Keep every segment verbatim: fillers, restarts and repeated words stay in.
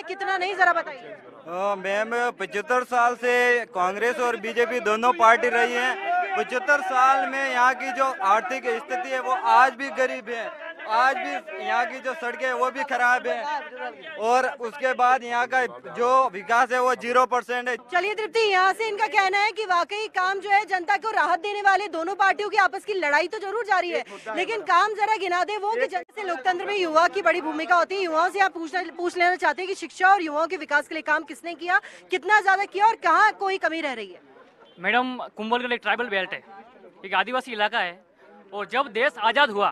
कितना नहीं, जरा बताइए। मैम पचहत्तर साल से कांग्रेस और बीजेपी दोनों पार्टी रही है। पचहत्तर साल में यहाँ की जो आर्थिक स्थिति है वो आज भी गरीब है, आज भी यहाँ की जो सड़कें है वो भी खराब है, और उसके बाद यहाँ का जो विकास है वो जीरो परसेंट है। चलिए तृप्ति, यहाँ से इनका कहना है कि वाकई काम जो है जनता को राहत देने वाले, दोनों पार्टियों की आपस की लड़ाई तो जरूर जारी है, लेकिन काम जरा गिना दे वो कि जैसे लोकतंत्र में युवा की बड़ी भूमिका होती है। युवाओं से आप पूछना पूछ लेना चाहते हैं कि शिक्षा और युवाओं के विकास के लिए काम किसने किया, कितना ज्यादा किया और कहाँ कोई कमी रह रही है? मैडम, कुंभलगढ़ एक ट्राइबल बेल्ट है, एक आदिवासी इलाका है, और जब देश आज़ाद हुआ,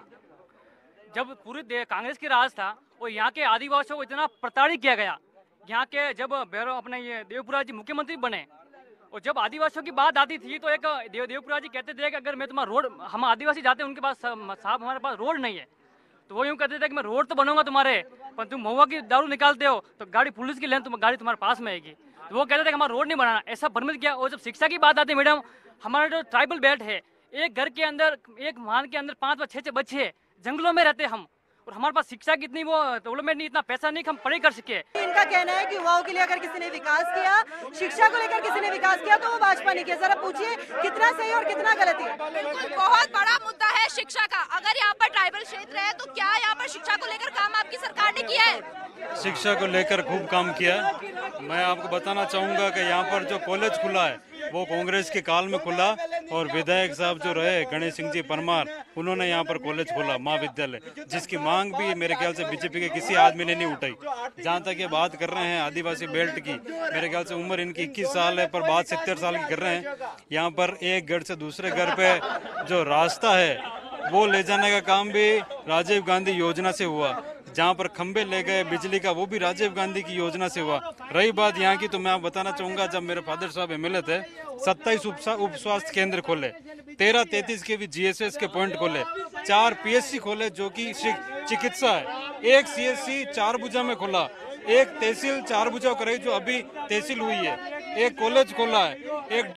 जब पूरी कांग्रेस की राज था, और यहाँ के आदिवासियों को इतना प्रताड़ित किया गया। यहाँ के जब भैरव अपने ये देवपुरा जी मुख्यमंत्री बने, और जब आदिवासियों की बात आती थी तो एक देव देवपुरा जी कहते थे कि अगर मैं तुम्हारा रोड, हम आदिवासी जाते हैं उनके पास, साहब हमारे पास रोड नहीं है, तो वो यूँ कहते थे कि मैं रोड तो बनूंगा तुम्हारे, पर तुम महुआ की दारू निकालते हो तो गाड़ी पुलिस की लेन तुम गाड़ी तुम्हारे पास में आएगी। तो वो कहते थे कि हमारा रोड नहीं बनाना, ऐसा भ्रमित किया। और जब शिक्षा की बात आती है मैडम, हमारा जो ट्राइबल बेल्ट है, एक घर के अंदर, एक मान के अंदर पाँच पाँच छः छः बच्चे जंगलों में रहते हम, और हमारे पास शिक्षा की इतनी वो डेवलपमेंट नहीं, इतना पैसा नहीं कि हम पढ़ाई कर सके। इनका कहना है कि युवाओं के लिए अगर किसी ने विकास किया, शिक्षा को लेकर किसी ने विकास किया तो वो भाजपा ने किया। जरा पूछिए कितना सही और कितना गलत है? बिल्कुल, बहुत बड़ा मुद्दा है शिक्षा का। अगर यहाँ पर ट्राइबल क्षेत्र है तो क्या यहाँ पर शिक्षा को लेकर काम आपकी सरकार ने किया है? शिक्षा को लेकर खूब काम किया। मैं आपको बताना चाहूँगा कि यहाँ पर जो कॉलेज खुला है वो कांग्रेस के काल में खुला, और विधायक साहब जो रहे गणेश सिंह जी परमार, उन्होंने यहाँ पर कॉलेज खोला, महाविद्यालय, जिसकी मांग भी मेरे ख्याल से बीजेपी के किसी आदमी ने नहीं उठाई। जहाँ तक ये बात कर रहे हैं आदिवासी बेल्ट की, मेरे ख्याल से उम्र इनकी इक्कीस साल है, पर बात सत्तर साल की कर रहे हैं। यहाँ पर एक घर से दूसरे घर पे जो रास्ता है वो ले जाने का काम भी राजीव गांधी योजना से हुआ। जहाँ पर खंबे ले गए बिजली का, वो भी राजीव गांधी की योजना से हुआ। रही बात यहाँ की, तो मैं आप बताना चाहूंगा, जब मेरे फादर साहब एमएलए थे, सत्ताईस उप स्वास्थ्य केंद्र खोले, तेरह तैतीस के भी जीएसएस के पॉइंट खोले, चार पीएससी खोले जो कि चिकित्सा है, एक सीएससी चारभुजा में खोला, एक तहसील चारभुजा कराई जो अभी तहसील हुई है, एक कॉलेज खोला है, एक